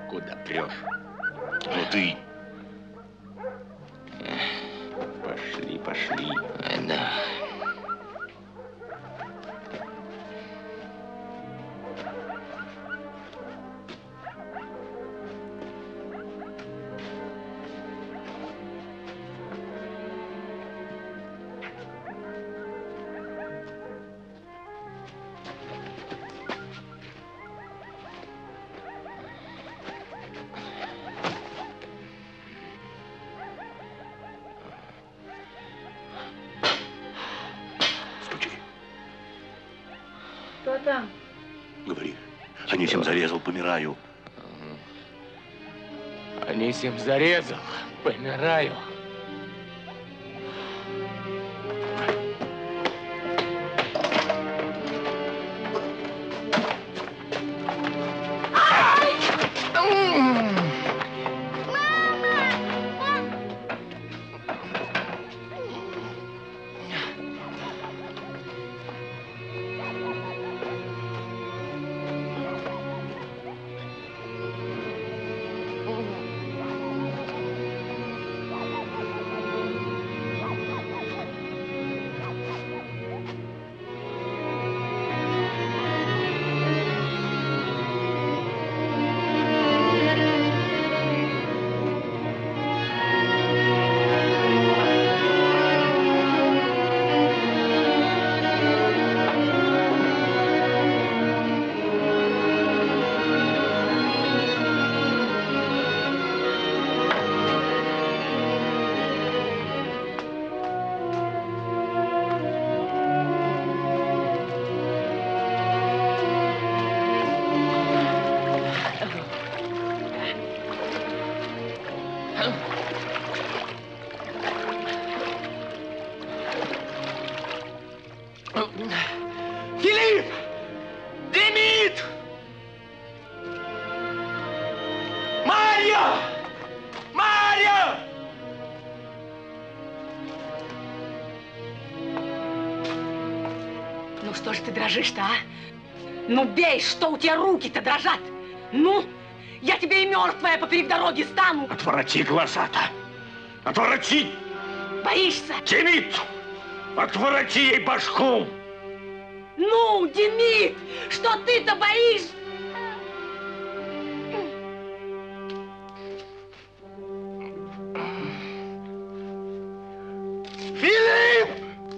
Куда прешь? Ну ты. Пошли, пошли. Да. Кто там? Говори. Анисим зарезал, помираю. Анисим зарезал, помираю. Филипп! Демид! Марья! Марья! Ну что ж ты дрожишь-то, а? Ну бей, что у тебя руки-то дрожат? Ну, я тебе и мертвая поперек дороги стану. Отвороти глаза-то! Отвороти! Боишься? Демид! Отвороти ей башку! Ну, Демид, что ты-то боишься? Филипп!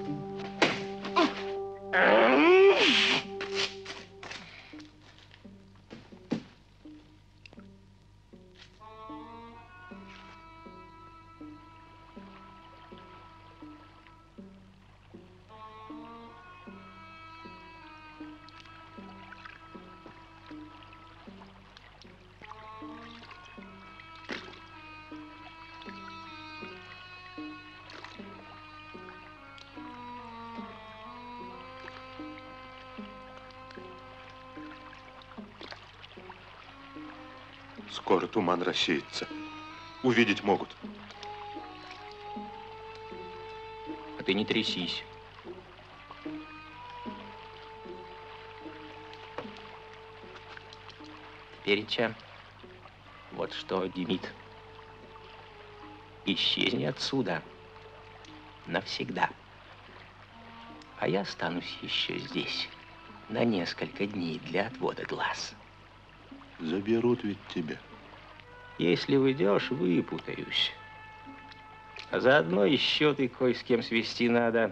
Скоро туман рассеется. Увидеть могут. А ты не трясись. Переча, вот что, Демид, исчезни отсюда навсегда. А я останусь еще здесь на несколько дней для отвода глаз. Заберут ведь тебя. Если уйдешь, выпутаюсь. А заодно и счеты кое с кем свести надо.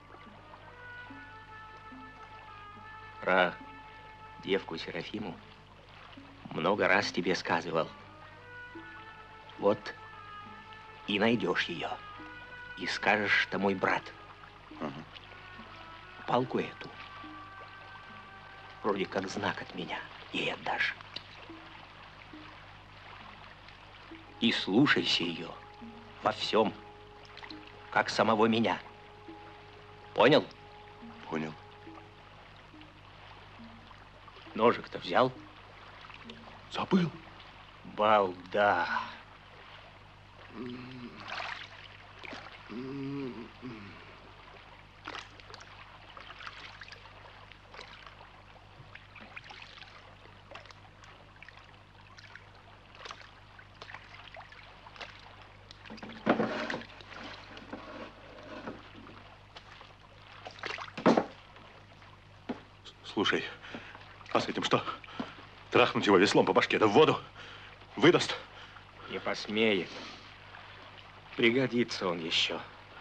Про девку Серафиму много раз тебе сказывал. Вот и найдешь ее. И скажешь, что мой брат. Ага. Палку эту, вроде как знак от меня, ей отдашь. И слушайся ее во всем, как самого меня. Понял? Понял. Ножик-то взял? Забыл. Балда. Слушай, а с этим что? Трахнуть его веслом по башке, да в воду? Выдаст? Не посмеет. Пригодится он еще.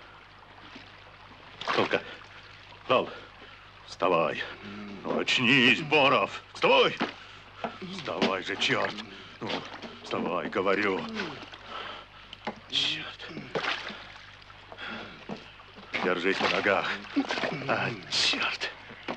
Только, Рал, вставай. Очнись, Боров. Вставай! Вставай же, черт. Ну, вставай, говорю. Черт. Держись на ногах. А, черт.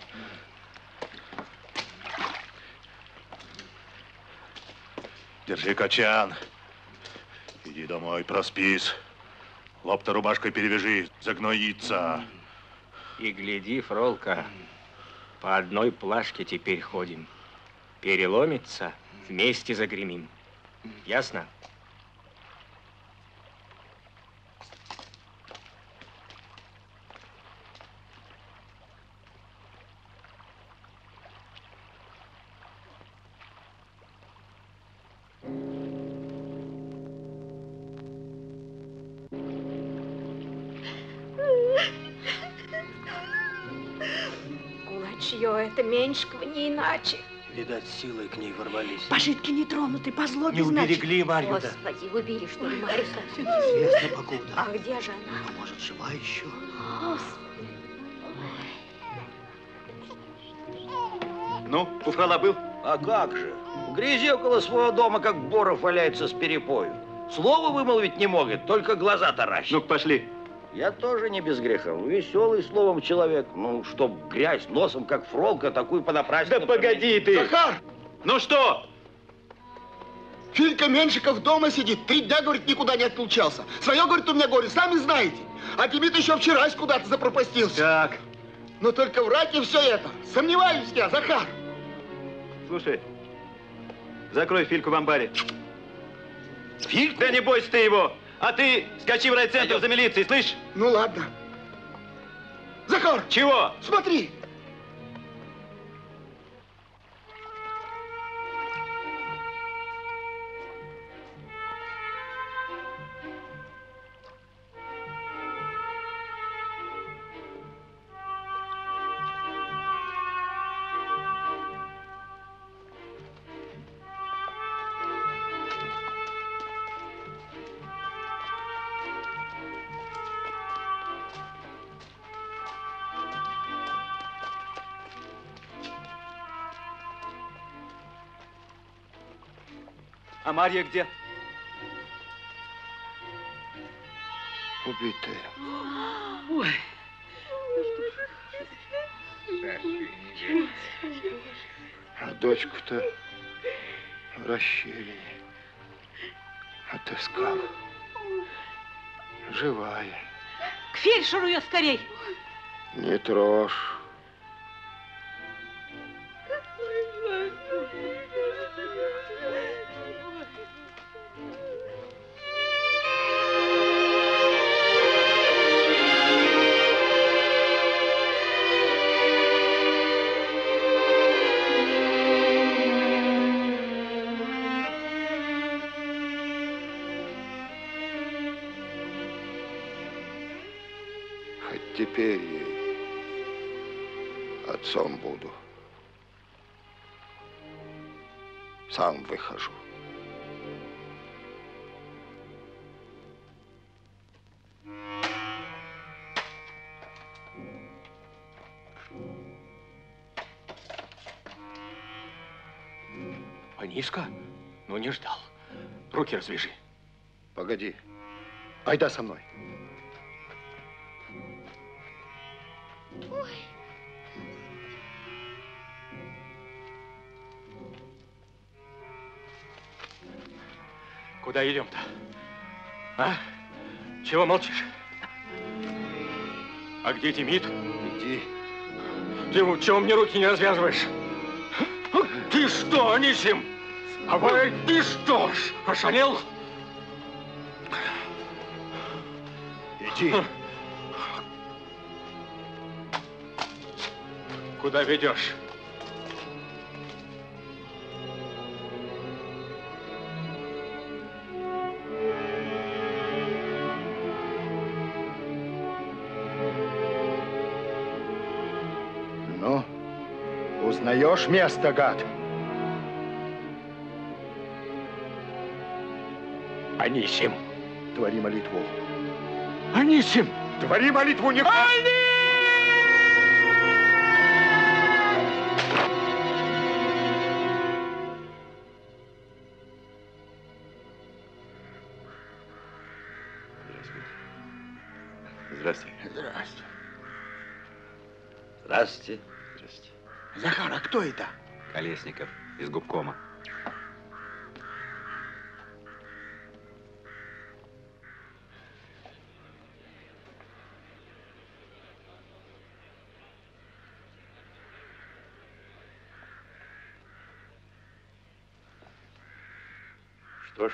Держи качан. Иди домой, проспись. Лоб-то рубашкой перевяжи, загноится. И гляди, Фролка, по одной плашке теперь ходим. Переломится, вместе загремим. Ясно? Кулачье это Меньшикова не иначе. Видать, силой к ней ворвались. Пожитки не тронуты, по злобе, Не значит. уберегли Марью-то. Господи, убили, что ли, Марька? Известно покуда. А где же она? А может, жива еще? Господи. Ну, у Фрола был? А как же? В грязи около своего дома, как Боров валяется с перепою. Слова вымолвить не может, только глаза таращит. Ну-ка, пошли. Я тоже не без греха. Веселый словом человек. Ну, чтоб грязь носом, как Фролка, такую понапрасну. Да погоди ты! Захар! Ну что? Филька Меньшиков дома сидит. 3 дня, говорит, никуда не отлучался. Свое, говорит, у меня горе, сами знаете. А Демид еще вчера куда-то запропастился. Так. Но только врать и все это. Сомневаюсь я, Захар. Слушай, закрой Фильку в амбаре. Фильку? Да не бойся ты его. А ты скачи в райцентр за милицией, слышь? Ну ладно. Захар! Чего? Смотри! А Марья где? Убитая. Ой. А дочку-то в расщелине отыскал. Живая. К фельдшеру ее скорей. Не трожь. Теперь ей отцом буду. Сам выхожу. Анишка? Ну, не ждал. Руки развяжи. Погоди. Айда со мной. Куда идем-то? А? Чего молчишь? А где Демид? Иди. Ты чего мне руки не развязываешь? Ты что, Анисим? Авай, ты что ж, ошалел? Иди. Куда ведешь? Ну, Узнаешь место, гад? Анисим, Твори молитву. Анисим, твори молитву, не... Здравствуйте. Здрасте. Здравствуйте. Здравствуйте. Захар, а кто это? Колесников из губкома. Что ж,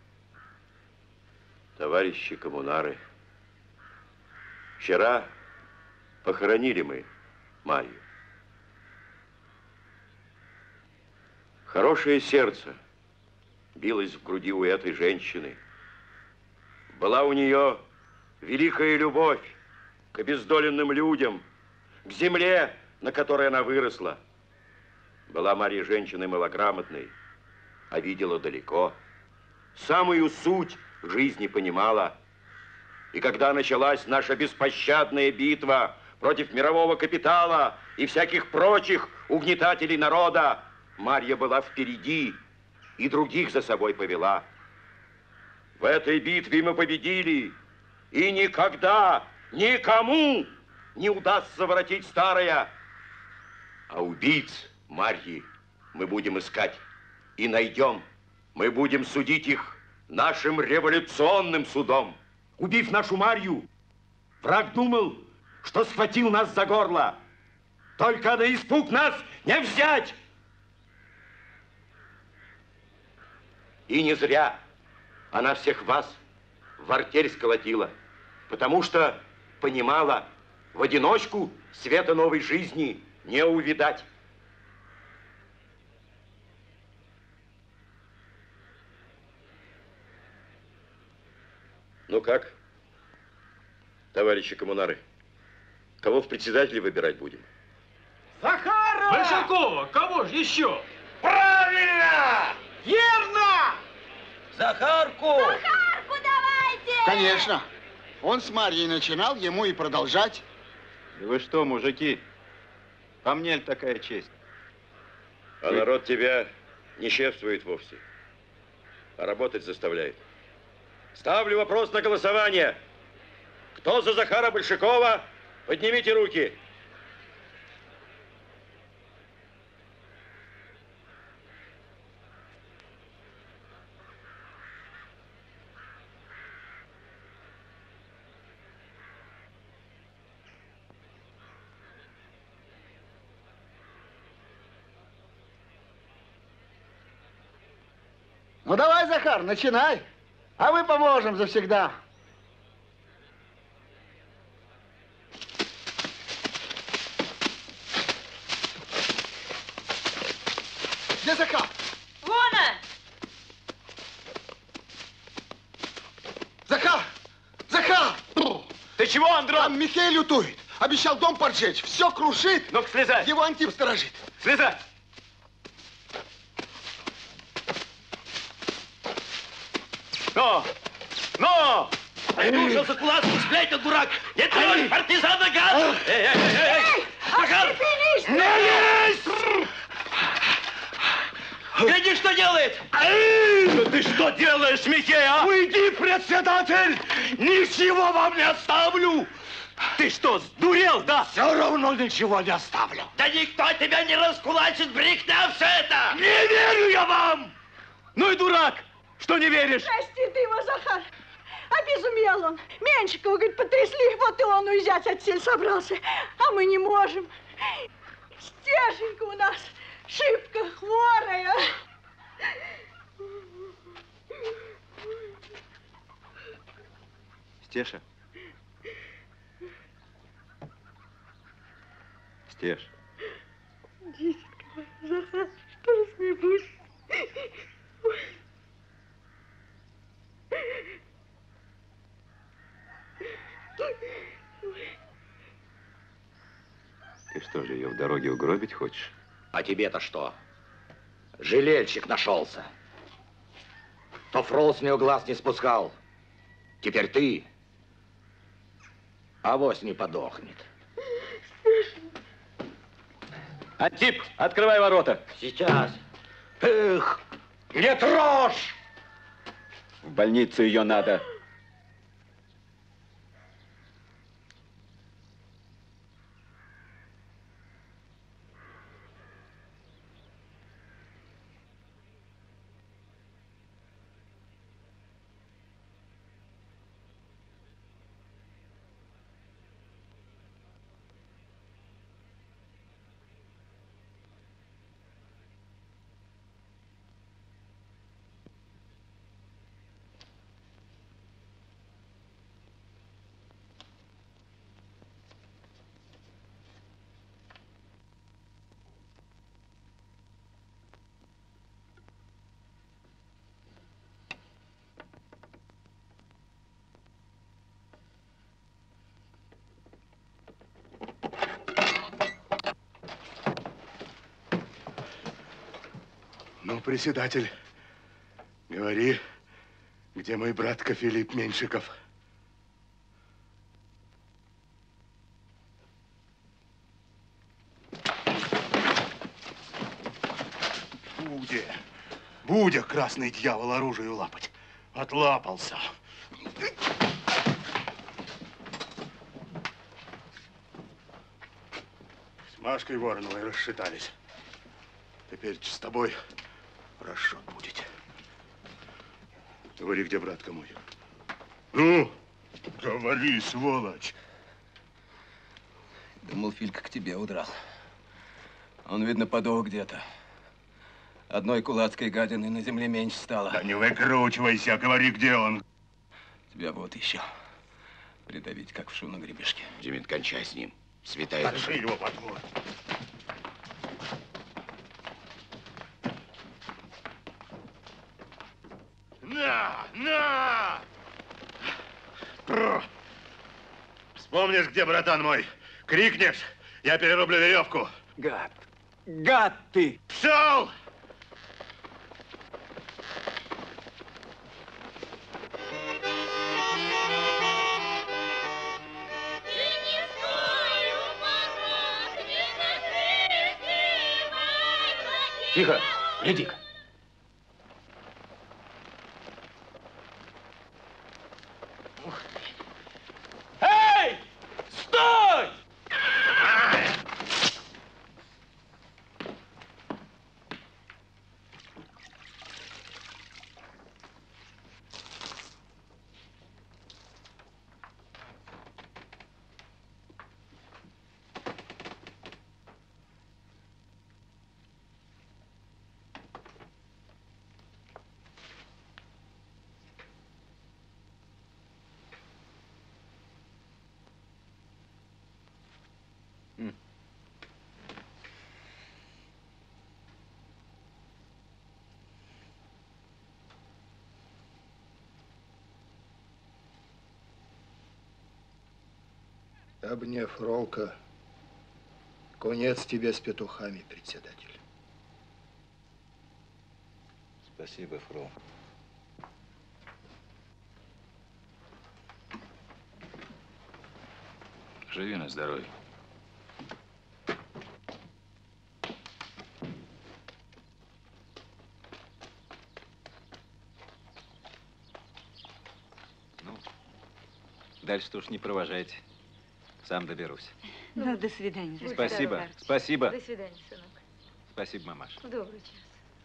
товарищи коммунары, вчера похоронили мы Марью. Хорошее сердце билось в груди у этой женщины. Была у нее великая любовь к обездоленным людям, к земле, на которой она выросла. Была Марья женщиной малограмотной, а видела далеко. Самую суть жизни понимала. И когда началась наша беспощадная битва против мирового капитала и всяких прочих угнетателей народа, Марья была впереди и других за собой повела. В этой битве мы победили, и никогда никому не удастся воротить старое. А убийц Марьи мы будем искать и найдем. Мы будем судить их нашим революционным судом. Убив нашу Марью, враг думал, что схватил нас за горло. Только на испуг нас не взять. И не зря она всех вас в артель сколотила, потому что понимала, в одиночку света новой жизни не увидать. Ну как, товарищи коммунары, кого в председатели выбирать будем? Захара! Большакова! Кого же еще? Правильно! Верно! Захарку! Захарку давайте! Конечно. Он с Марьей начинал, ему и продолжать. Да вы что, мужики? По мне ли такая честь? А народ тебя не чествует вовсе, а работать заставляет. Ставлю вопрос на голосование. Кто за Захара Большакова? Поднимите руки. Ну давай, Захар, начинай. А мы поможем завсегда. Где Захар? Вон он! Захар! Захар! Ты чего, Андрон? Там Михей лютует. Обещал дом поджечь. Все крушит. Ну-ка, слезай. Его Антип сторожит. Слезай. Но! Слушался кулацких сплетен, дурак! Не трогай партизана, гад! Эй! Захар! Не лезь! Гляди, что делает! Да ты что делаешь, Михей, а? Уйди, председатель! Ничего вам не оставлю! Ты что, сдурел, да? Все равно ничего не оставлю. Да никто тебя не раскулачит, брехня все это! Не верю я вам! Ну и дурак, что не веришь? Прости ты его, Захар. Обезумел он. Меньшикова, говорит, потрясли, вот и он уезжать отсель собрался. А мы не можем. Стешенька у нас шибко хворая. Стеша. Стеш. Дитятка, Захар, что с ней будет? Ты что же, ее в дороге угробить хочешь? А тебе-то что? Жалельщик нашелся. То Фрол с него глаз не спускал. Теперь ты. Авось не подохнет. Антип, открывай ворота. Сейчас. Эх, не трожь! В больницу ее надо. Ну, председатель, говори, где мой братка Филипп Меньшиков? Будя, красный дьявол, оружие лапать. Отлапался. С Машкой Вороновой рассчитались. Теперь с тобой расчет будет. Говори, где братка мой. Ну, говори, сволочь. Думал, Филька к тебе удрал. Он, видно, подох где-то. Одной кулацкой гадины на земле меньше стало. Да не выкручивайся, говори, где он. Тебя вот еще. Придавить, как вшу на гребешке. Демид, кончай с ним. Святая. Держи его, подвод. На! Вспомнишь, где братан мой? Крикнешь, я перерублю веревку. Гад! Гад ты! Пшел! Тихо, гляди-ка. Эй! Стой! Обне, Фролка, конец тебе с петухами, председатель. Спасибо, Фрол. Живи на здоровье. Ну, дальше-то уж не провожайте. Сам доберусь. Ну, до свидания. Спасибо, спасибо. До свидания, сынок. Спасибо, мамаша. Добрый час.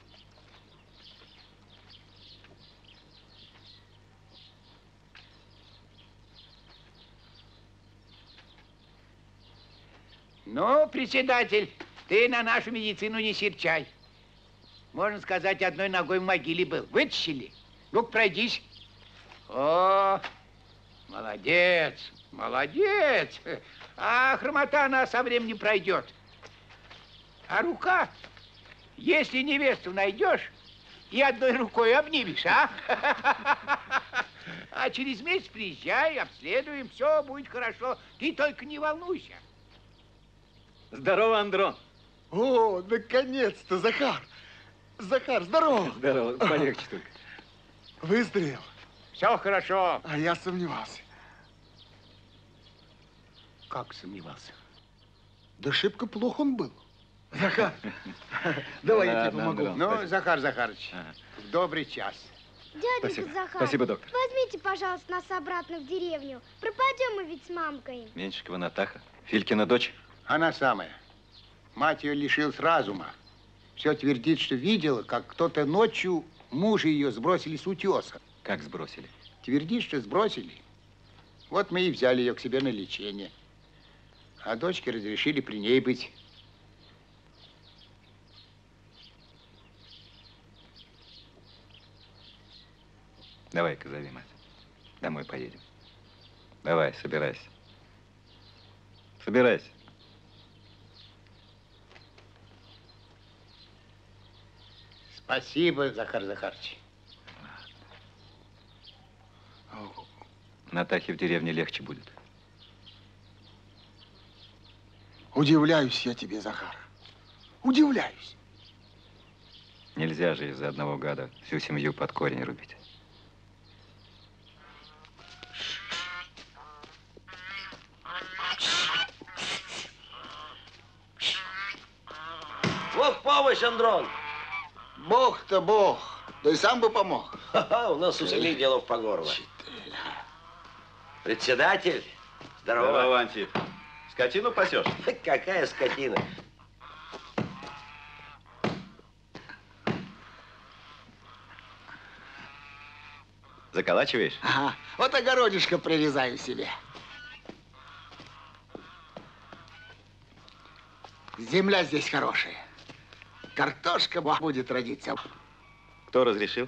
Ну, председатель, ты на нашу медицину не серчай. Можно сказать, одной ногой в могиле был. Вытащили. Ну-ка, пройдись. О, молодец, молодец. А хромота она со временем пройдет. А рука, если невесту найдешь, и одной рукой обнимешь, а? А через месяц приезжай, обследуем, все будет хорошо. Ты только не волнуйся. Здорово, Андрон. О, наконец-то, Захар! Захар, здорово! Здорово, полегче только. Выздоровел? Все хорошо. А я сомневался. Как сомневался? Да шибко плох он был. Захар, давай я тебе помогу. Ну, Захар Захарович, в добрый час. Дяденька Захар, Спасибо, доктор. возьмите, пожалуйста, нас обратно в деревню. Пропадем мы ведь с мамкой. Меньшикова Натаха, Филькина дочь. Она самая. Мать ее лишилась разума. Все твердит, что видела, как кто-то ночью мужа ее сбросили с утеса. Как сбросили? Твердит, что сбросили. Вот мы и взяли ее к себе на лечение. А дочке разрешили при ней быть. Давай-ка зови мать. Домой поедем. Давай, собирайся. Собирайся. Спасибо, Захар Захарович. Натахе в деревне легче будет. Удивляюсь я тебе, Захар. Удивляюсь. Нельзя же из-за одного гада всю семью под корень рубить. Вот помощь, Андрон. Бог-то бог. Да и сам бы помог. Ха-ха, у нас у самих делов по горло. Председатель, здорово. Здорово, Антип. Скотину пасешь? Какая скотина? Заколачиваешь? Ага. Вот огородишко прирезаю себе. Земля здесь хорошая. Картошка будет родиться. Кто разрешил?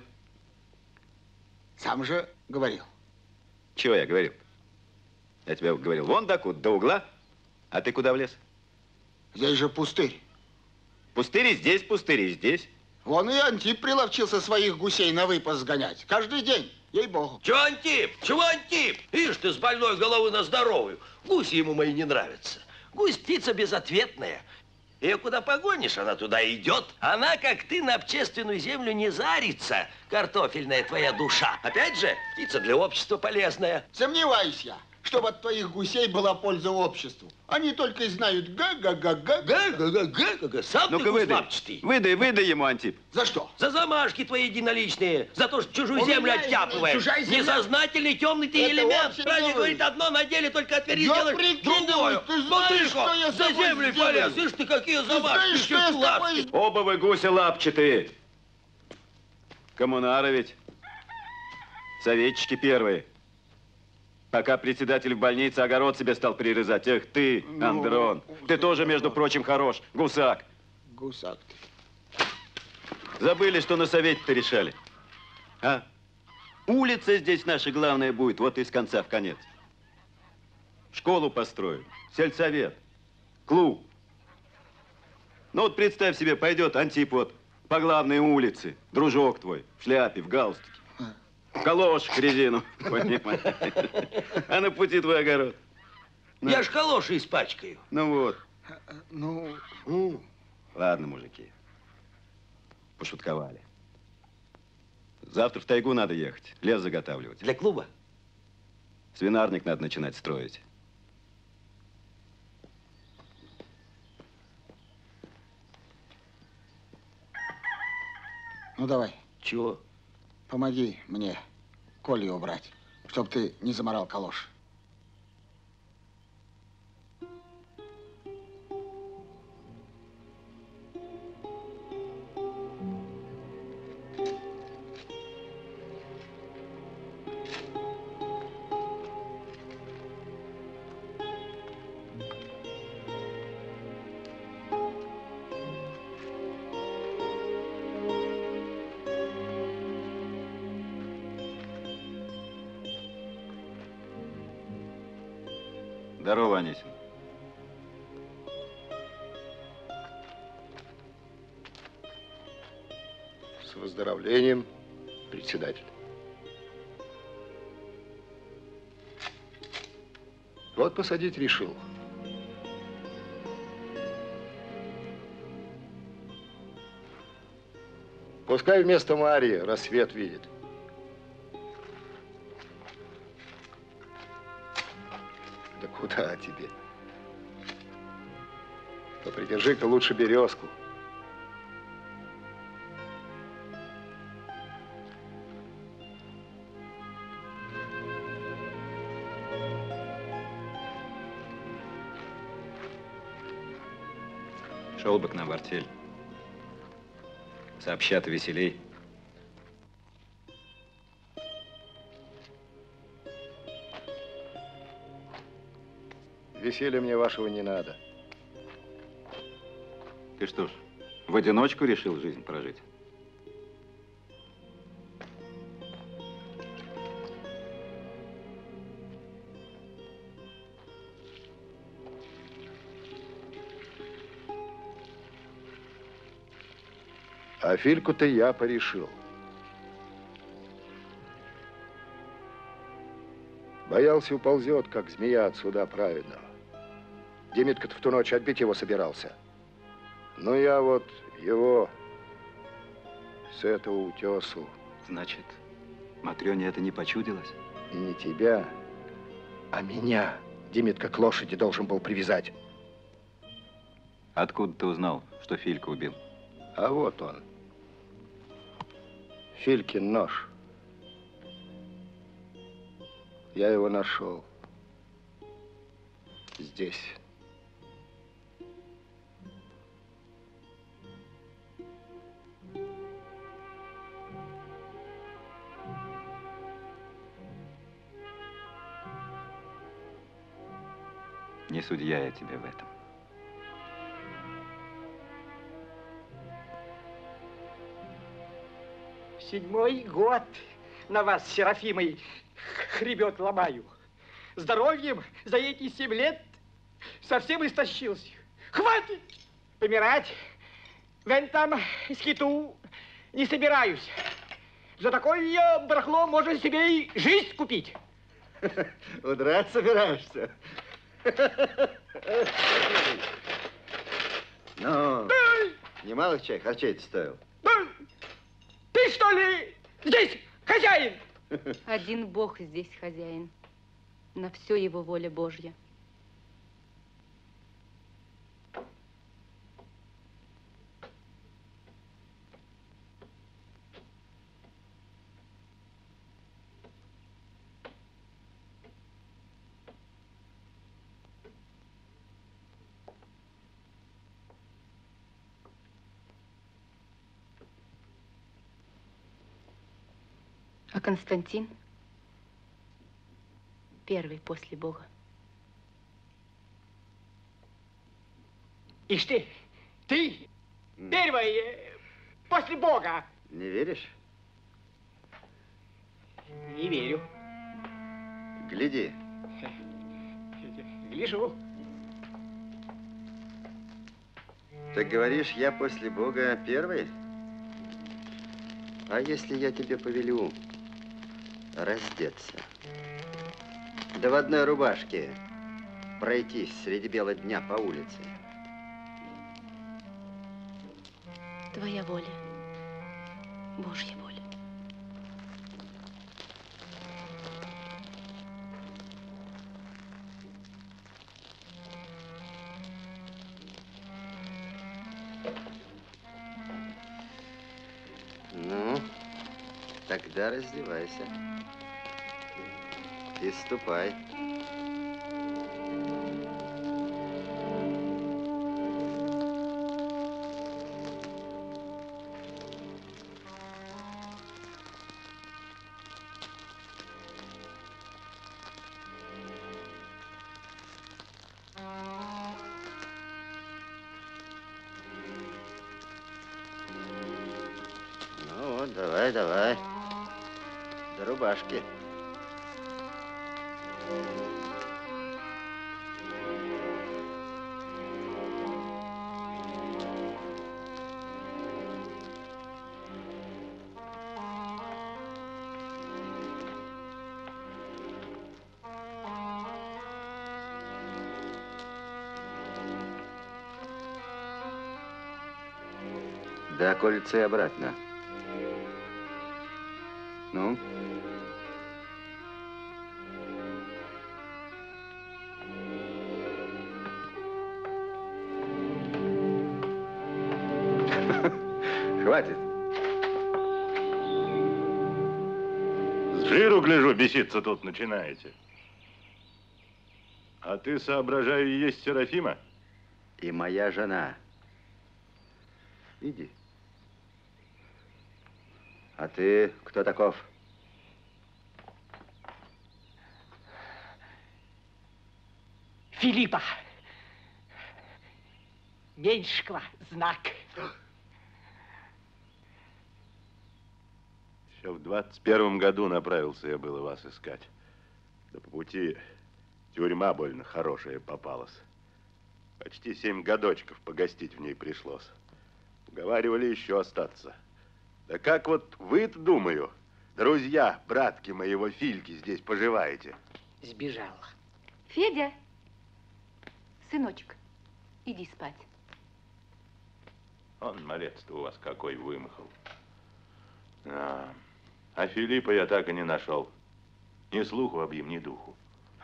Сам же говорил. Чего я говорил? Я тебе говорил, вон до угла, а ты куда влез? Здесь же пустырь. Пустырь и здесь, пустырь и здесь. Вон и Антип приловчился своих гусей на выпас сгонять. Каждый день, ей-богу. Чего Антип? Чего Антип? Ишь ты, с больной головы на здоровую. Гуси ему мои не нравятся. Гусь птица безответная. Ее куда погонишь, она туда идет. Она, как ты, на общественную землю не зарится, картофельная твоя душа. Опять же, птица для общества полезная. Сомневаюсь я, чтобы от твоих гусей была польза обществу. Они только и знают га-га-га-га. Га-га-га-га-га. Сам ты гусь-лапчатый. Выдай ему, Антип. За что? За замашки твои единоличные. За то, что чужую землю оттяпываешь. Несознательный темный ты элемент. Правильно говорит одно, на деле только отверни, делаешь другое. Смотри-ка, за землю полез. Ишь ты, какие замашки, еще лапки. Оба вы гуси лапчатые. Коммунары ведь. Советчики первые. Пока председатель в больнице огород себе стал прирезать. Эх ты, Андрон, ты тоже, между прочим, хорош. Гусак. Гусак ты. Забыли, что на совете-то решали? А? Улица здесь наша главная будет, вот из конца в конец. Школу построим, сельсовет, клуб. Ну вот представь себе, пойдет Антип вот по главной улице, дружок твой, в шляпе, в галстуке. Калошик резину, понимаешь? А на пути твой огород. Я ж калоши испачкаю. Ну вот. Ну. Ладно, мужики. Пошутковали. Завтра в тайгу надо ехать, лес заготавливать. Для клуба? Свинарник надо начинать строить. Ну, давай. Чего? Помоги мне Колю убрать, чтоб ты не заморал калош. Здорово, Анисин. С выздоровлением, председатель. Вот посадить решил. Пускай вместо Марии рассвет видит. Да куда тебе? Попридержи-ка лучше березку. Шел бы к нам в артель. Сообща-то веселей. Веселья мне вашего не надо. Ты что ж, в одиночку решил жизнь прожить? А Фильку-то я порешил. Боялся, уползет, как змея от суда праведного. Демидка-то в ту ночь отбить его собирался. Но я вот его с этого утесу. Значит, Матрёне это не почудилось? И не тебя, а меня Демидка к лошади должен был привязать. Откуда ты узнал, что Филька убил? А вот он. Филькин нож. Я его нашел. Здесь. Не судья я тебе в этом. Седьмой год на вас, Серафимой, хребет ломаю. Здоровьем за эти 7 лет совсем истощился. Хватит помирать. Вен там скиту не собираюсь. За такое барахло можно себе и жизнь купить. Удрать собираешься? Ну, немалых чай харчей-то стоил. Ты что ли здесь хозяин? Один Бог здесь хозяин. На все его воля Божья. А Константин первый после Бога. Ишь ты первый после Бога. Не веришь? Не верю. Гляди. Гляжу. Так говоришь, я после Бога первый? А если я тебе повелю раздеться, да в одной рубашке пройтись среди бела дня по улице? Твоя воля, Божья воля. Ну, тогда раздевайся и ступай. Ну вот, давай, давай. До рубашки. До околицы и обратно. Ну? Хватит. С жиру, гляжу, беситься тут начинаете. А ты, соображаю, и есть Серафима? И моя жена. Иди. А ты кто таков? Филиппа. Меньшикова знак. Еще в 21 году направился я было вас искать. Да по пути тюрьма больно хорошая попалась. Почти 7 годочков погостить в ней пришлось. Уговаривали еще остаться. Да как вот вы-то, думаю, друзья, братки моего Фильки, здесь поживаете? Сбежала. Федя, сыночек, иди спать. Он, малец-то у вас какой вымахал. А Филиппа я так и не нашел. Ни слуху об им, ни духу.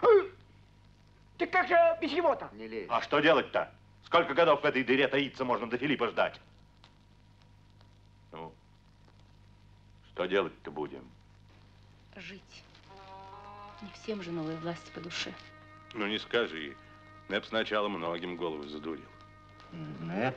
Ты как же без его-то? Не лезь. А что делать-то? Сколько годов в этой дыре таиться можно до Филиппа ждать? Ну, что делать-то будем? Жить. Не всем же новая власть по душе. Ну, не скажи. Нэп сначала многим голову задурил. Нэп?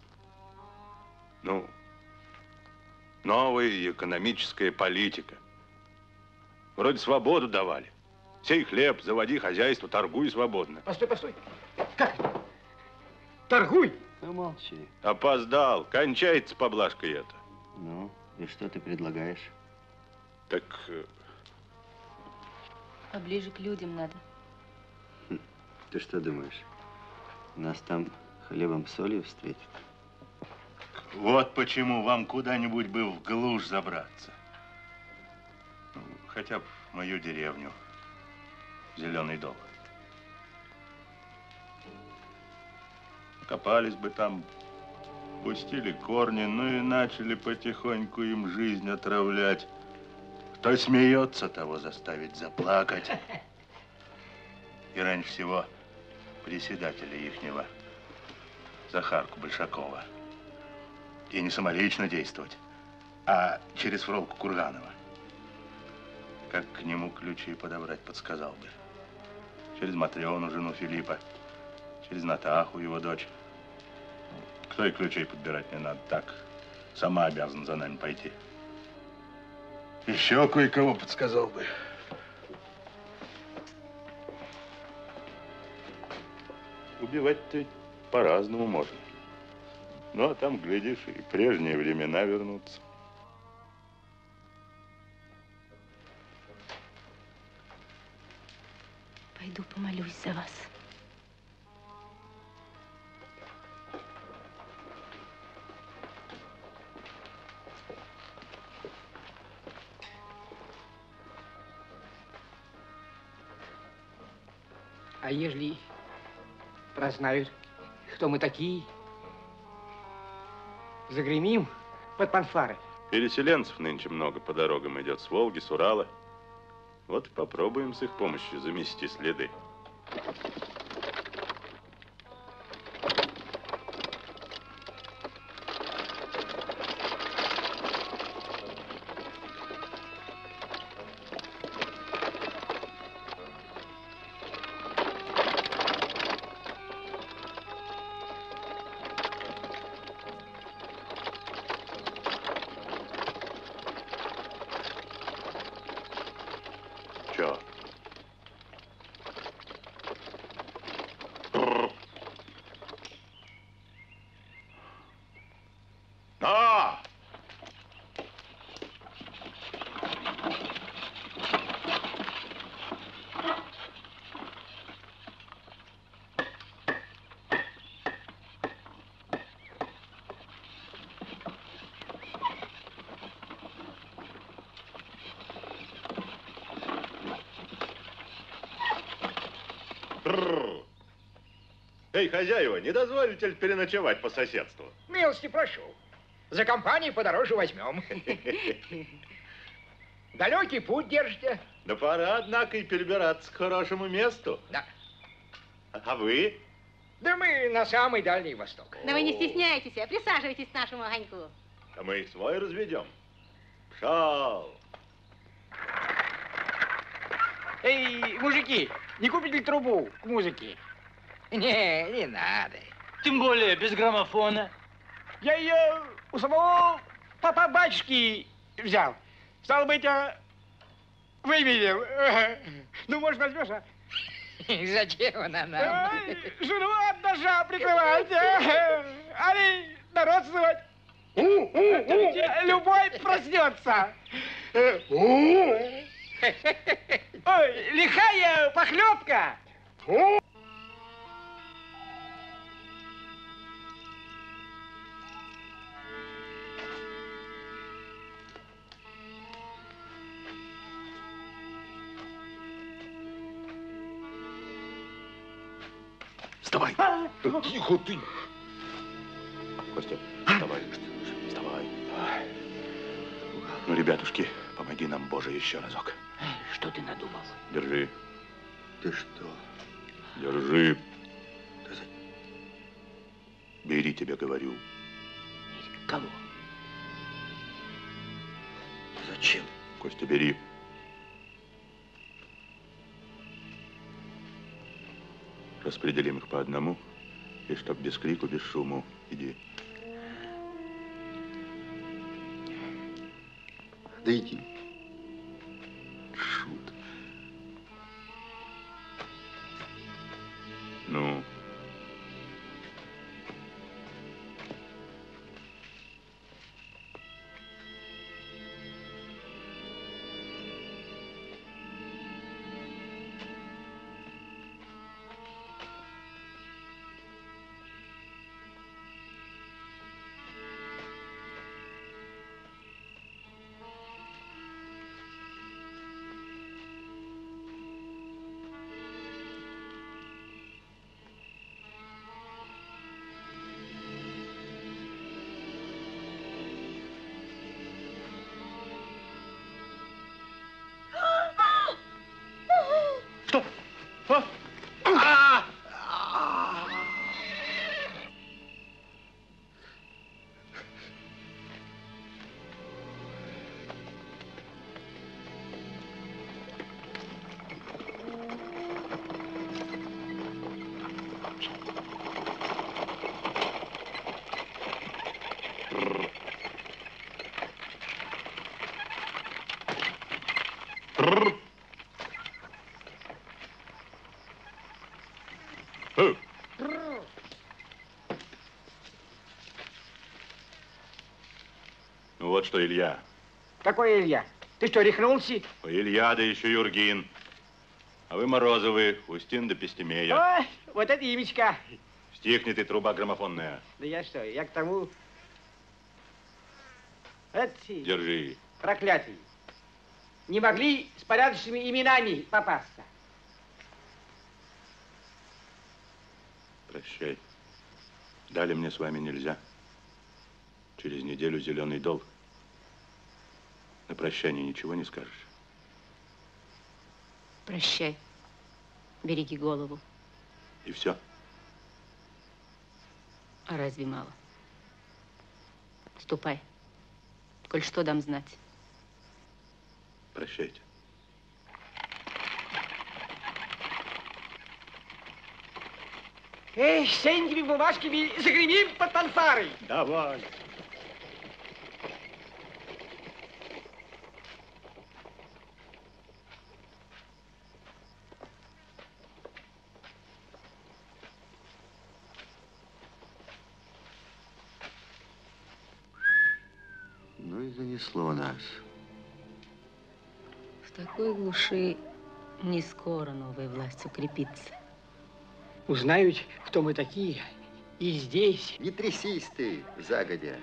Ну, новая экономическая политика. Вроде свободу давали. Сей хлеб, заводи хозяйство, торгуй свободно. Постой, постой. Как? Торгуй? Ну, молчи. Опоздал. Кончается поблажка эта. Ну, и что ты предлагаешь? Так... Поближе к людям надо. Ты что думаешь? Нас там хлебом солью встретят? Вот почему вам куда-нибудь бы в глушь забраться. Ну, хотя бы в мою деревню. Зеленый дом. Копались бы там, пустили корни, ну и начали потихоньку им жизнь отравлять. Кто смеется, того заставить заплакать. И раньше всего председателя ихнего, Захарку Большакова. И не самолично действовать, а через Фролку Курганова. Как к нему ключи подобрать, подсказал бы. Через Матрёну, жену Филиппа, через Натаху, его дочь. Кто и ключей подбирать не надо, так. Сама обязана за нами пойти. Еще кое-кого подсказал бы. Убивать-то по-разному можно. Ну, а там, глядишь, и прежние времена вернутся. Пойду помолюсь за вас. А ежели прознают, кто мы такие, загремим под фанфары. Переселенцев нынче много по дорогам идет с Волги, с Урала. Вот и попробуем с их помощью замести следы. Чё? На! Эй, хозяева, не дозволите ли переночевать по соседству? Милости прошу. За компанию подороже возьмем. Далекий путь держите. Да пора, однако, и перебираться к хорошему месту. Да. А вы? Да мы на самый Дальний Восток. Да вы не стесняйтесь, а присаживайтесь к нашему огоньку. А мы и свой разведем. Пшел. Эй, мужики, не купите ли трубу к музыке? Не надо. Тем более без граммофона. Я ее у самого папа-батюшки взял. Стало быть, выведем. Ну, может, возьмешь, а? Зачем она нам? Жену от ножа прикрывать. Али народ сзывать. Любой проснется. Ой, лихая похлебка. Вставай. Да тихо ты. Костя, вставай. Вставай. Ну, ребятушки, помоги нам, Боже, еще разок. Что ты надумал? Держи. Ты что? Держи. Бери, тебе говорю. Кого? Зачем? Костя, бери. Распределим их по одному, и чтоб без крику, без шуму. Иди. Да иди. Шут. Ну? Ну вот что, Илья. Какой Илья? Ты что, рехнулся? Илья, да еще Юргин. А вы Морозовы, Устин да Пестемея. Ой, вот это имечко. Стихнет и труба граммофонная. Да я что, я к тому... Это... Держи. Проклятые. Не могли с порядочными именами попасться. Прощай. Далее мне с вами нельзя. Через неделю зеленый долг. На прощание ничего не скажешь? Прощай. Береги голову. И все? А разве мало? Ступай. Коль что дам знать. Прощайте. Эй, с синенькими бумажками загремим под танфарой. Давай. Ну и занесло нас. В такой глуши не скоро новая власть укрепится. Узнают, кто мы такие, и здесь. Не трясись ты, загодя.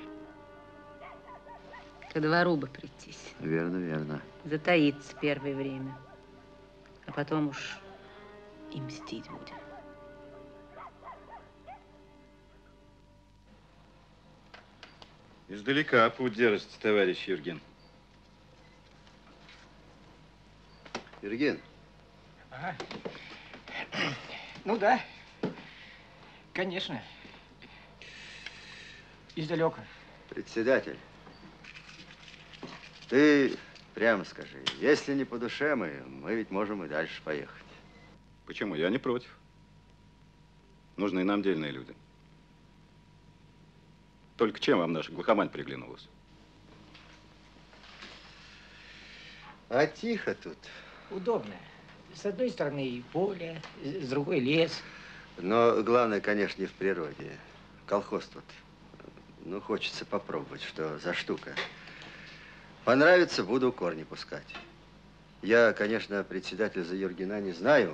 Ко двору бы прийтись. Верно, верно. Затаиться первое время. А потом уж и мстить будем. Издалека путь держите, товарищ Юрген. Ергин. Ага. Ну да, конечно. Издалека. Председатель, ты прямо скажи, если не по душе мы ведь можем и дальше поехать. Почему? Я не против. Нужны нам дельные люди. Только чем вам наша глухомань приглянулась? А тихо тут. Удобно. С одной стороны поле, с другой лес. Но главное, конечно, не в природе. Колхоз тут. Ну, хочется попробовать, что за штука. Понравится, буду корни пускать. Я, конечно, председателя Заюргина не знаю,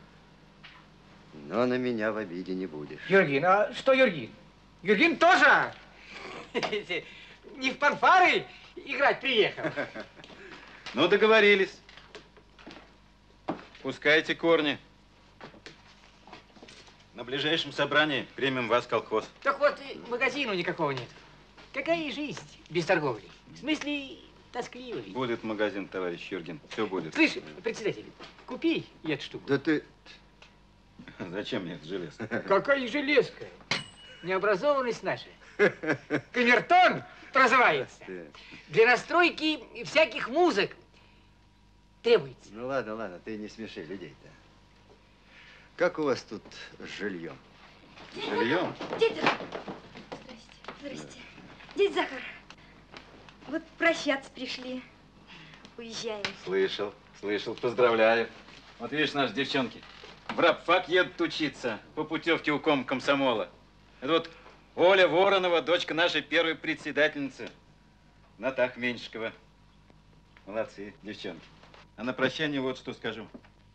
но на меня в обиде не будешь. Юргин, а что Юргин? Юргин тоже не в фанфары играть приехал. Ну, договорились. Пускайте корни. На ближайшем собрании примем вас в колхоз. Так вот, магазину никакого нет. Какая жизнь без торговли? В смысле, тоскливой. Будет магазин, товарищ Юрген. Все будет. Слышь, председатель, купи эту штуку. Да ты... Зачем мне это железо? Какая железка? Необразованность наша. Камертон называется. Для настройки всяких музык требуется. Ну ладно, ладно, ты не смеши людей-то. Как у вас тут с жильем? Жильем? Дядя, здрасте. Дядя Захар, вот прощаться пришли. Уезжаем. Слышал, поздравляю. Вот видишь, наши девчонки в рабфак едут учиться по путевке у комсомола. Это вот Оля Воронова, дочка нашей первой председательницы, Натаха Меньшикова. Молодцы, девчонки. А на прощание вот что скажу.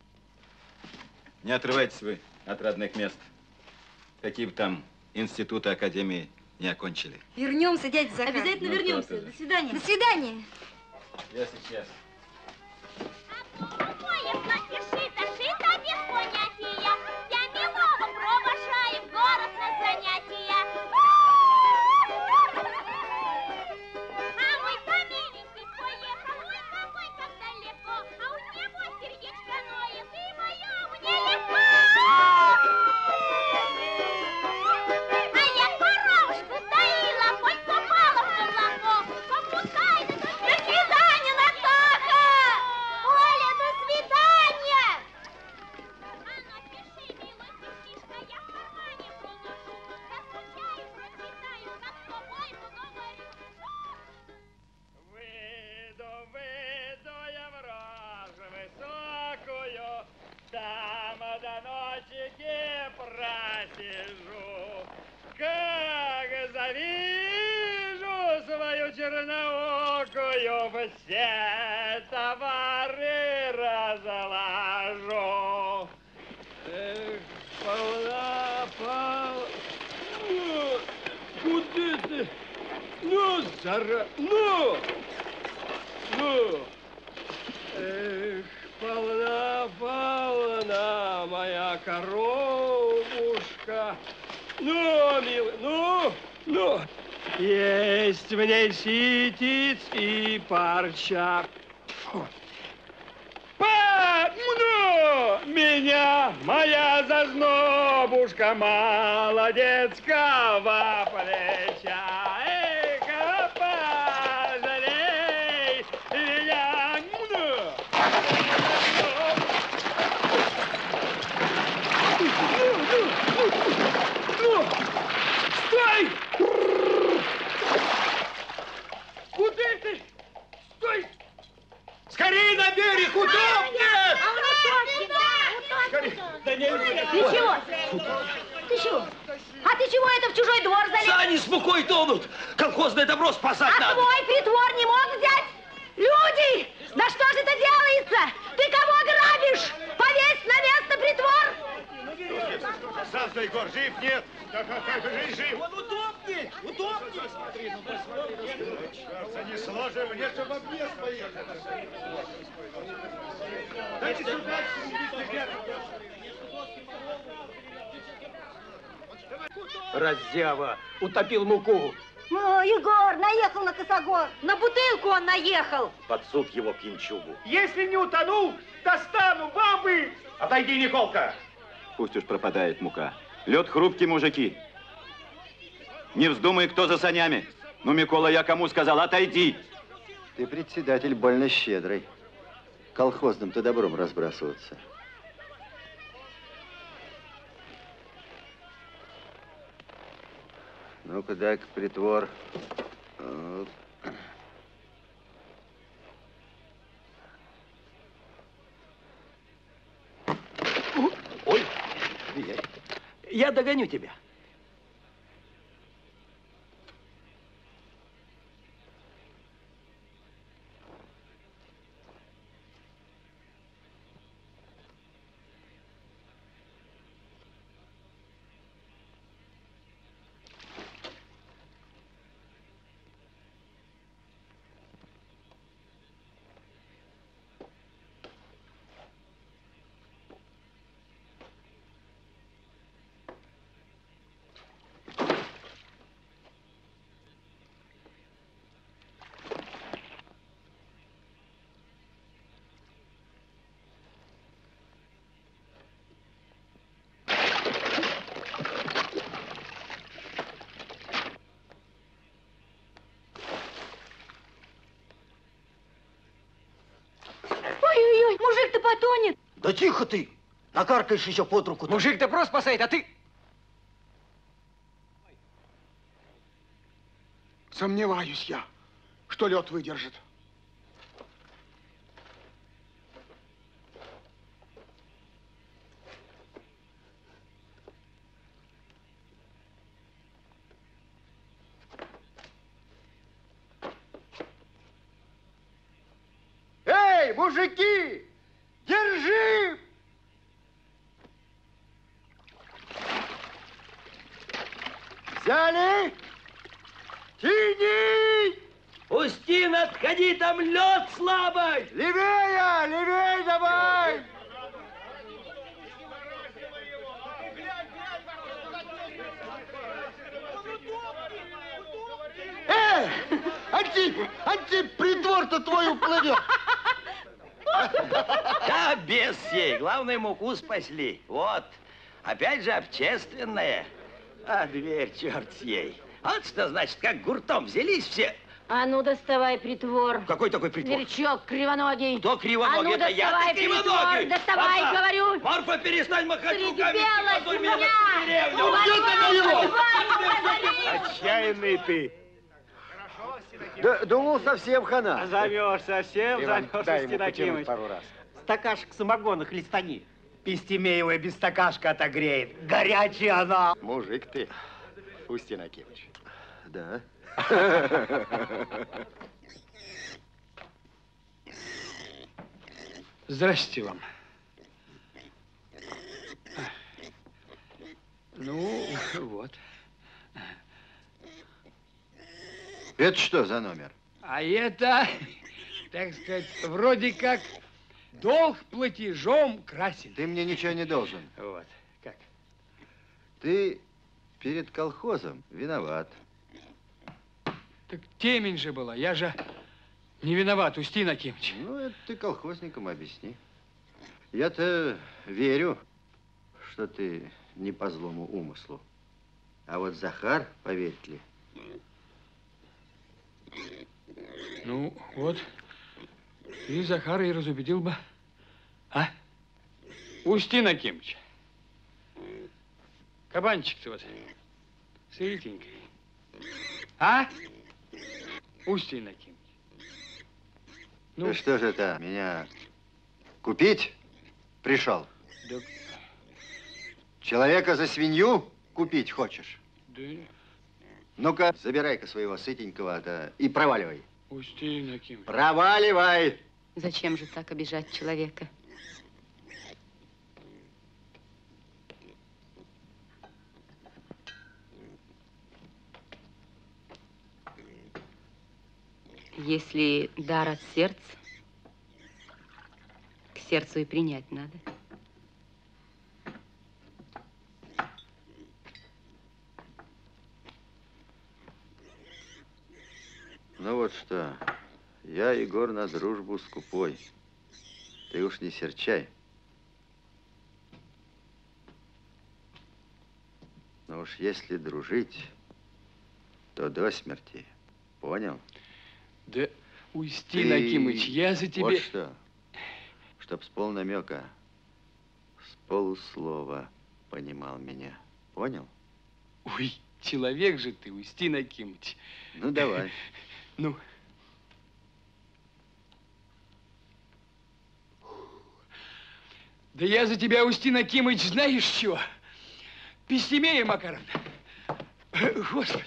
Не отрывайтесь вы от родных мест. Какие бы там институты, академии не окончили. Вернемся, дядя Захар. Обязательно вернемся. До свидания. До свидания. Я сейчас. Все товары разложу. Куда ты? Ну, зара... Ну! Эх, полна моя коровушка. Ну, милый, ну. Есть мне ситиц и парча. Помну меня, моя зазнобушка, молодецкого плеча. Эх, пожалей меня. Стой! Куда ты? Стой! Скорей на берег, утопнет! Скорей! Да не, Ты чего? Ты чего? А ты чего это в чужой двор залез? Сани с мукой тонут! Колхозное добро спасать надо! Твой притвор не мог взять? Люди! Да что же это делается? Ты кого грабишь? Повесь на место притвор! Сам-то, Егор, жив, нет? Да какая же жив! Он утопнет! Смотри, ну посмотри. Черт, не сложим, мне чтобы об мест поехать. Дайте сюда, Раззява, утопил муку. Егор наехал на косогор. На бутылку он наехал. Под суд его пьянчугу. Если не утонул, достану, бабы! Отойди, Николка! Пусть уж пропадает мука. Лед хрупкий, мужики. Не вздумай, кто за санями. Ну, Микола, я кому сказал, отойди. Ты председатель больно щедрый. Колхозным-то добром разбрасываться. Ну-ка, дай-ка притвор. Вот. Ой, я догоню тебя. Ой-ой-ой, мужик-то потонет. Да тихо ты! Накаркаешь еще под руку. Мужик-то просто спасает, а ты... Сомневаюсь я, что лед выдержит. Эй, мужики! Держи! Взяли? Тяни! Устин, отходи, там лед слабый! Левее, левее давай! Антип, притвор-то твой уплывет! Да, без сей. Главное, муку спасли. Вот. Опять же, общественная. А дверь, черт с ей. Вот что значит, как гуртом взялись все. А ну, доставай притвор. Какой такой притвор? Зверчок кривоногий. Кто кривоногий? А ну, Это я, доставай ты кривоногий. притвор, доставай, Марфа, говорю. Марфа, перестань махать руками. Прибилась Позорь у меня на всю меня. деревню. Отчаянный ты. Да, думал, совсем хана. Замерз совсем, Иван, замерз, дай ему Устин потянуть Акимыч. пару раз. Стакашек самогона хлестани. Пестемеевая без стакашка отогреет. Горячая она. Мужик ты, Устин Акимыч. Да. Здрасте вам. Ну, вот. Это что за номер? А это, так сказать, вроде как долг платежом красен. Ты мне ничего не должен. Вот, как? Ты перед колхозом виноват. Так темень же была, я же не виноват, Устин Акимыч. Ну, это ты колхозникам объясни. Я-то верю, что ты не по злому умыслу. А вот Захар, поверьте ли. Ну, вот, и Захара и разубедил бы. А? Устин Акимыч. Кабанчик-то вот, сытенький. А? Устин Акимыч. Ну что же это, меня купить пришел? Да. Человека за свинью купить хочешь? Да. Ну-ка, забирай-ка своего сытенького, да, и проваливай. Устин Акимыч. Проваливай! Зачем же так обижать человека? Если дар от сердца, к сердцу и принять надо. Ну вот что, я, Егор, на дружбу скупой. Ты уж не серчай. Но уж если дружить, то до смерти. Понял? Да, Устин Акимыч, я за тебя... Вот что, чтоб с полнамека, с полуслова понимал меня. Понял? Ой, человек же ты, Устин Акимыч. Ну, давай. Ну. Да я за тебя, Устин Акимыч, знаешь что? Пестемея Макаровна. Господи.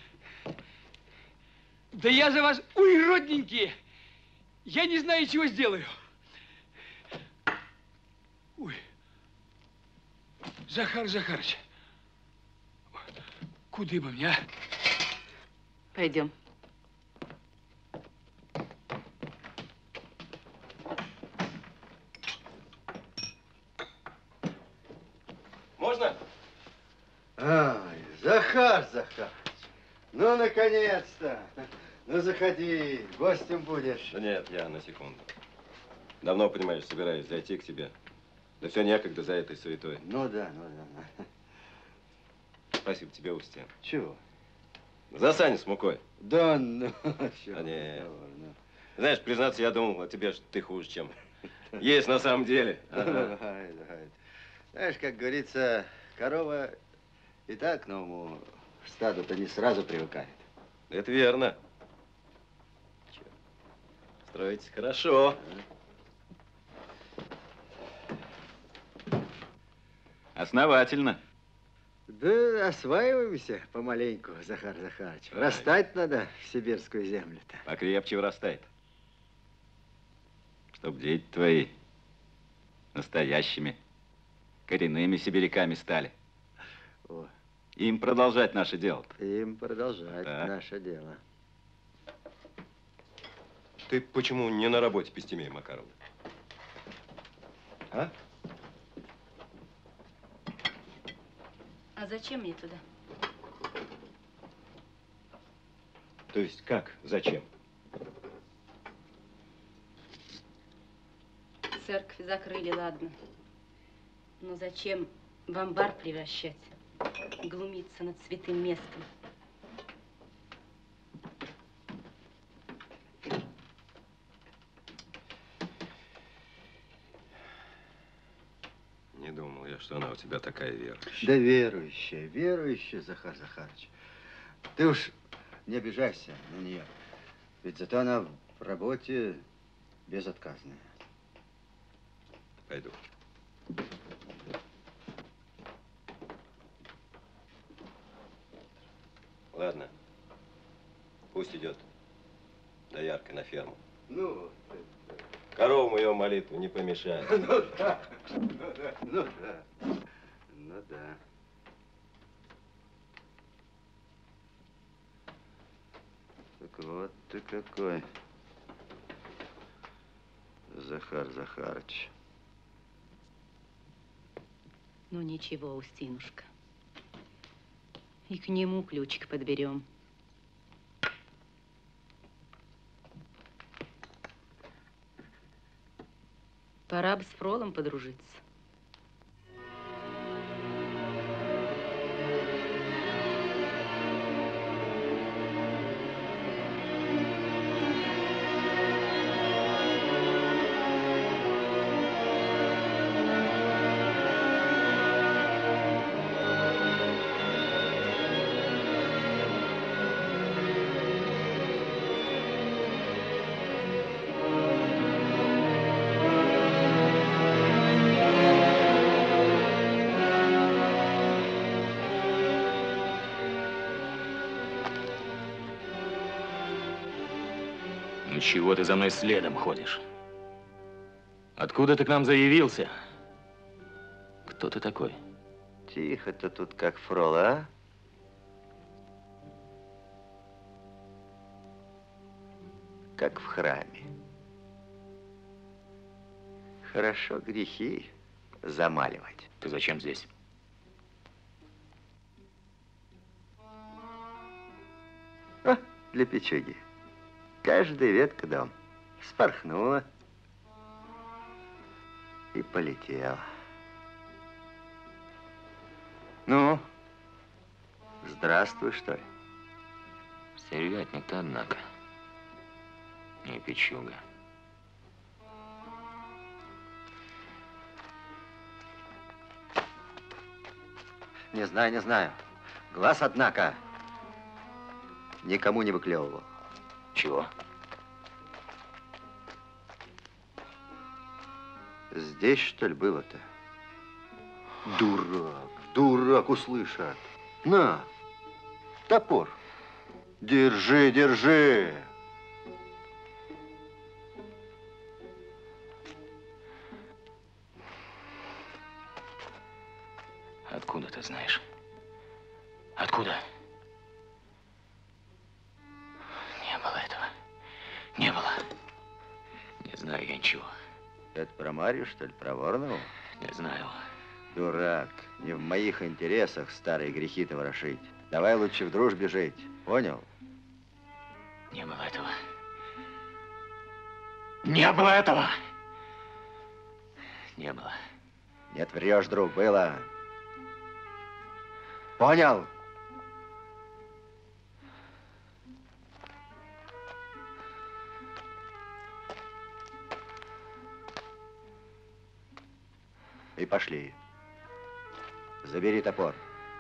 Да я за вас, ой, родненькие, я не знаю, чего сделаю. Ой. Захар Захарович, куда бы мне, а? Пойдем. Можно? Ай, Захар Захарович, ну, наконец-то. Ну, заходи, гостем будешь. Да нет, я на секунду. Давно, понимаешь, собираюсь зайти к тебе. Да все некогда за этой суетой. Ну да. Спасибо тебе, Устин. Чего? За Саню с мукой. Да ну, чего? А нет. Знаешь, признаться, я думал о тебе, что ты хуже, чем есть на самом деле. Ага. Знаешь, как говорится, корова и так к новому стаду-то не сразу привыкает. Это верно. Строитесь хорошо. Основательно. Да осваиваемся помаленьку, Захар Захарович. Врастать надо в сибирскую землю-то. Покрепче вырастает. Чтоб дети твои настоящими, коренными сибиряками стали. О. Им продолжать наше дело. Им продолжать наше дело. Ты почему не на работе, Пестемея Макаровна? А? А зачем мне туда? То есть как? Зачем? Церковь закрыли, ладно. Но зачем в амбар превращать? Глумиться над святым местом? Не думал я, что она у тебя такая верующая. Да верующая, Захар Захарович. Ты уж не обижайся на нее. Ведь зато она в работе безотказная. Пойду. Ладно. Пусть идет доярка на ферму. Ну, коровам ее молитву не помешает. Ну да. Так вот ты какой, Захар Захарович. Ну ничего, Устинушка. И к нему ключик подберем. Пора бы с Фролом подружиться. Чего ты за мной следом ходишь? Откуда ты к нам заявился? Кто ты такой? Тихо-то тут как Фрол, а? Как в храме. Хорошо грехи замаливать. Ты зачем здесь? Для печуги. Каждая ветка дом. Вспорхнула и полетела. Ну, здравствуй, что ли? Стервятник-то, однако. Не печуга. Не знаю, не знаю. Глаз, однако, никому не выклевывал. Чего? Здесь, что ли, было-то? Дурак услышат. На, топор. Держи, держи. Откуда ты знаешь? Откуда? Не было этого. Не было. Не знаю я ничего. Это про Марью, что ли, про Воронову? Не знаю. Дурак, не в моих интересах старые грехи-то ворошить. Давай лучше в дружбе жить, понял? Не было этого. Не было этого! Не было. Нет, врешь, друг, было. Понял? И пошли. Забери топор.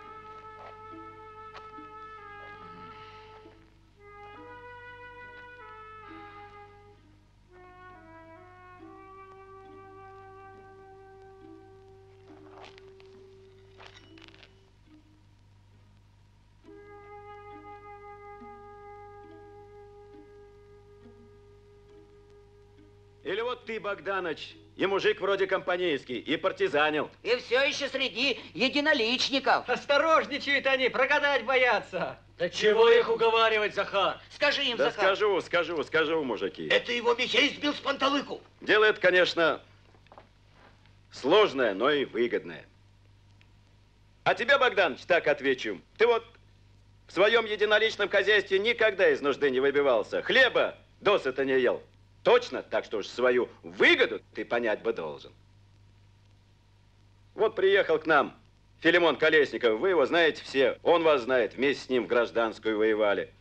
Или вот ты, Богданыч, и мужик вроде компанейский, и партизанил. И все еще среди единоличников. Осторожничают они, прогадать боятся. Да чего их уговаривать, Захар? Скажи им, Да Захар. скажу, мужики. Это его Михей сбил с панталыку. Дело это, конечно, сложное, но и выгодное. А тебе, Богданыч, так отвечу. Ты вот в своем единоличном хозяйстве никогда из нужды не выбивался. Хлеба досыта не ел. Точно, так что уж свою выгоду ты понять бы должен. Вот приехал к нам Филимон Колесников, вы его знаете все, он вас знает, вместе с ним в гражданскую воевали.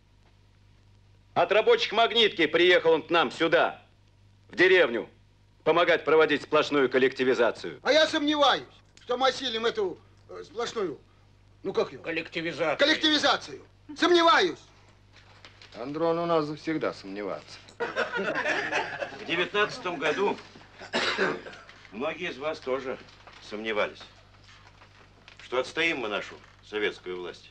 От рабочих Магнитки приехал он к нам сюда, в деревню, помогать проводить сплошную коллективизацию. А я сомневаюсь, что мы осилим эту сплошную, ну как ее? Коллективизацию. Коллективизацию. Сомневаюсь. Андрон у нас завсегда сомневаться. В 19-м году многие из вас тоже сомневались, что отстоим мы нашу советскую власть.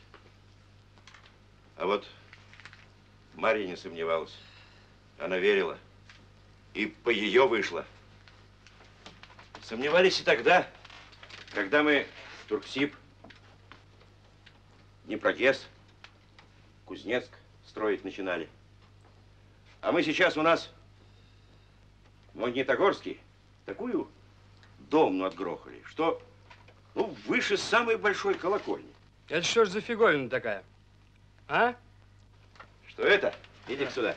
А вот Марья не сомневалась. Она верила. И по ее вышло. Сомневались и тогда, когда мы Турксиб, Днепрогресс, Кузнецк строить начинали. А мы сейчас у нас в Магнитогорске такую домну отгрохали, что ну, выше самой большой колокольни. Это что ж за фиговина такая? А? Что это? Иди сюда.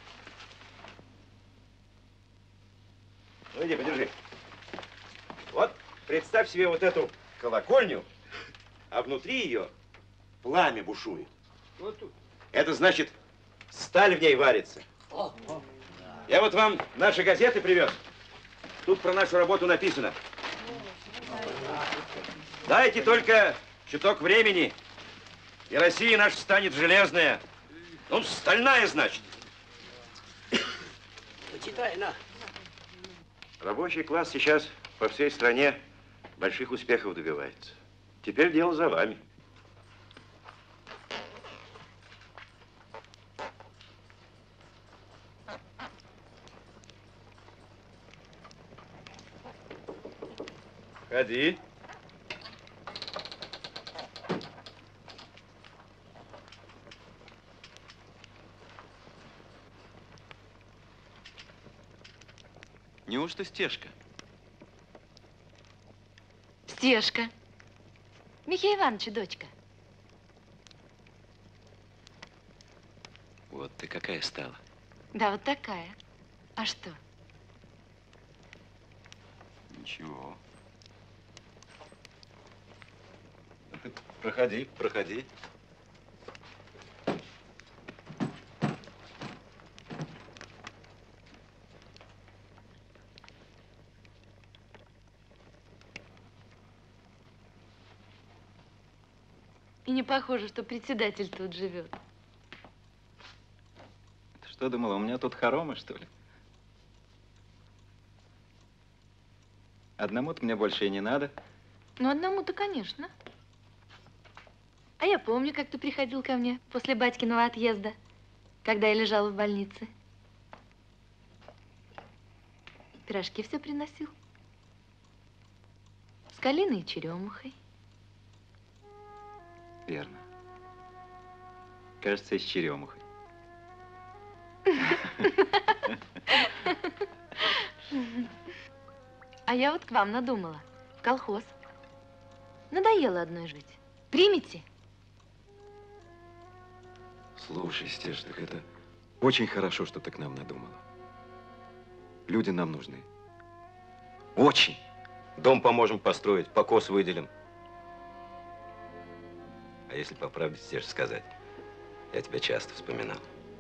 Ну, иди, подержи. Вот представь себе вот эту колокольню, а внутри ее пламя бушует. Вот тут. Это значит, сталь в ней варится. Я вот вам наши газеты привез. Тут про нашу работу написано. Дайте только чуток времени, и Россия наша станет железная. Ну, стальная, значит. Почитай, на. Рабочий класс сейчас по всей стране больших успехов добивается. Теперь дело за вами. Ходи. Неужто Стежка? Стежка. Михея Ивановича дочка. Вот ты какая стала. Да, вот такая. А что? Ничего. Проходи, проходи. И не похоже, что председатель тут живет. Ты что думала, у меня тут хоромы, что ли? Одному-то мне больше и не надо. Ну, одному-то, конечно. А я помню, как ты приходил ко мне после батькиного отъезда, когда я лежала в больнице. Пирожки все приносил. С калиной и черемухой. Верно. Кажется, и с черемухой. А я вот к вам надумала. В колхоз. Надоело одной жить. Примете? Слушай, Стеж, так это очень хорошо, что ты к нам надумала. Люди нам нужны. Очень. Дом поможем построить, покос выделим. А если по правде, Стеж, сказать, я тебя часто вспоминал.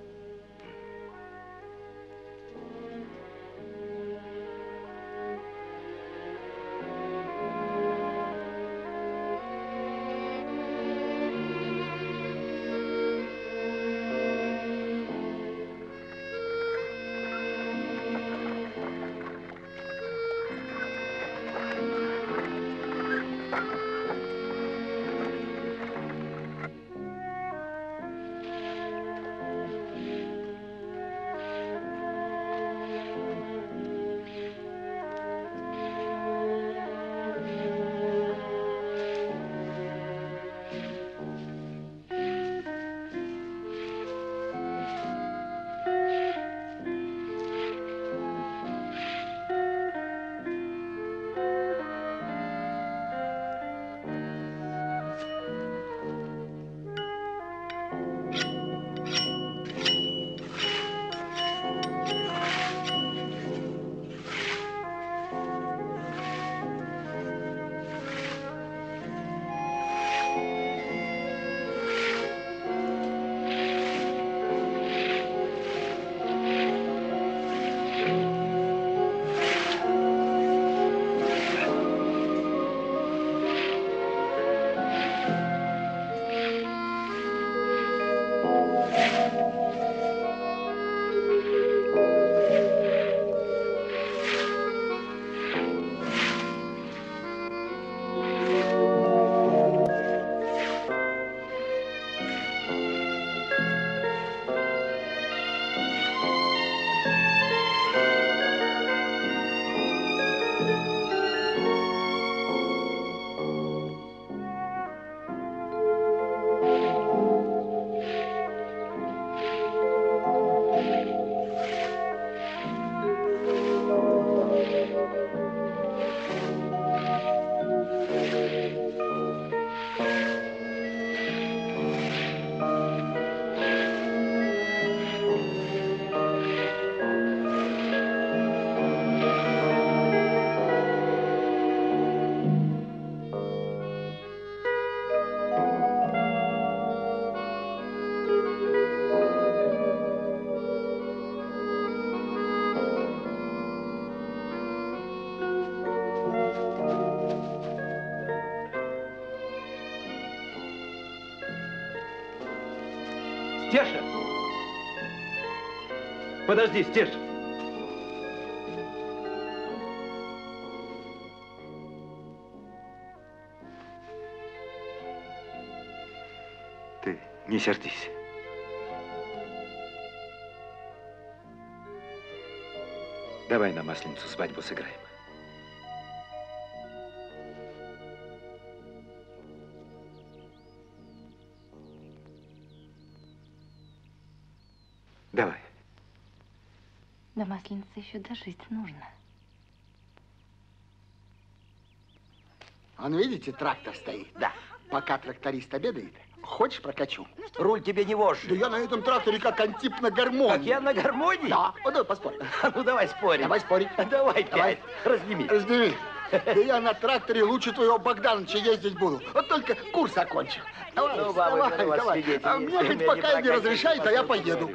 Стеша! Подожди, Стеш! Ты не сердись. Давай на Масленицу свадьбу сыграем. Давай. До Масленицы еще дожить нужно. Вон, видите, трактор стоит. Да. Пока тракторист обедает, Хочешь, прокачу? Руль тебе не вожжи. Да я на этом тракторе как Антип на гармонии. Как я на гармонии? Да. Вот давай поспорим. Ну, давай спорим. Давай спорить. Давай 5. Разними. Разними. Да я на тракторе лучше твоего Богдановича ездить буду. Вот только курс окончу. Давай, Ну, баба, давай. А мне хоть пока и не разрешает, а я поеду.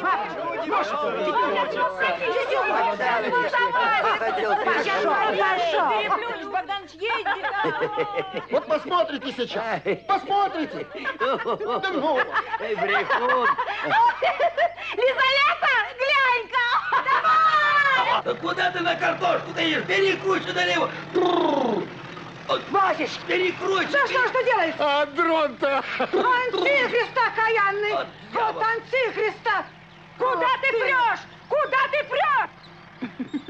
Вот посмотрите сейчас. Посмотрите. Да ну. Эй, брехун. Лизавета, глянь-ка! Давай! Да куда ты на картошку даешь? Бери кучу налево. Возишь! Перекручивай! Да что делаешь? А дрон-то? Антихриста окаянный! Вот антихриста! Куда ты прешь? Куда ты прешь?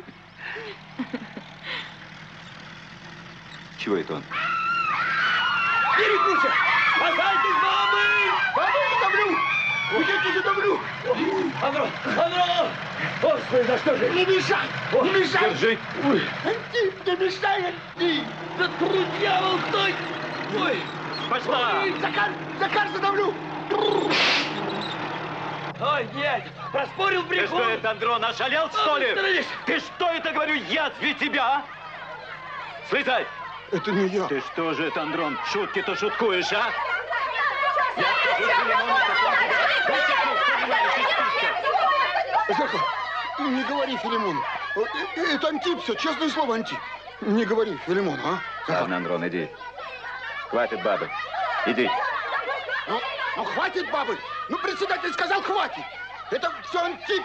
Чего это он? Бери кучу! Останьтесь, бабы! Бабы, задавлю! Уйдите, задавлю! Андро! Господи, да что же? Не мешай! Не мешай! Держи! Антип, не мешай, Антип! Да тру дьявол, стой! Ой! Пошла! Захар, задавлю! Ой, нет! Проспорил Ты брехун! что это, Андрон, ошалел, что ли? Ты что это, говорю, язви тебя, а? Слезай! Это не я. Ты что же это, Андрон, шутки-то шуткуешь, а? Я скажу Филимону, как он тебя высекну, понимаешь, из списка. Захар, не говори Филимону. Это Антип все, честное слово, Антип. Не говори Филимону, а? Ладно, Андрон, иди. Хватит бабы. Иди. Ну, хватит бабы. Ну, председатель сказал, хватит. Это все Антип.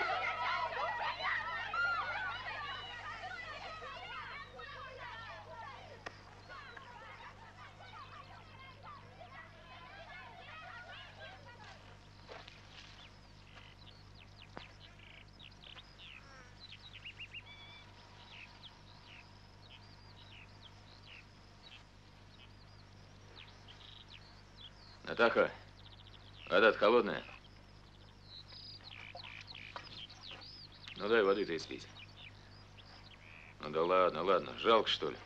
Натаха, вода-то холодная. Ну дай воды-то испить. Ну да ладно, ладно, жалко что ли?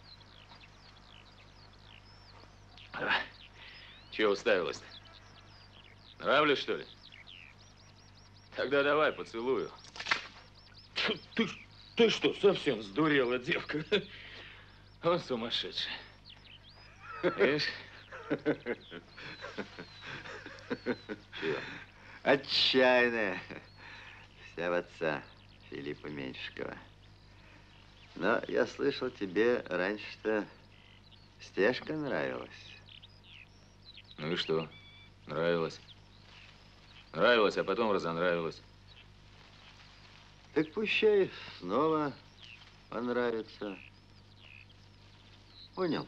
Чего уставилась-то? Нравлюсь что ли? Тогда давай, поцелую. Ты что, совсем сдурела, девка? Он сумасшедший. Видишь? Чего? Отчаянная. Вся в отца Филиппа Меньшикова. Но я слышал, тебе раньше-то Стежка нравилась. Ну и что? Нравилось. Нравилось, а потом разонравилось. Так пущай снова понравится. Понял?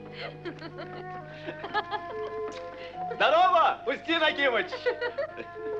Здорово, Устин Акимыч!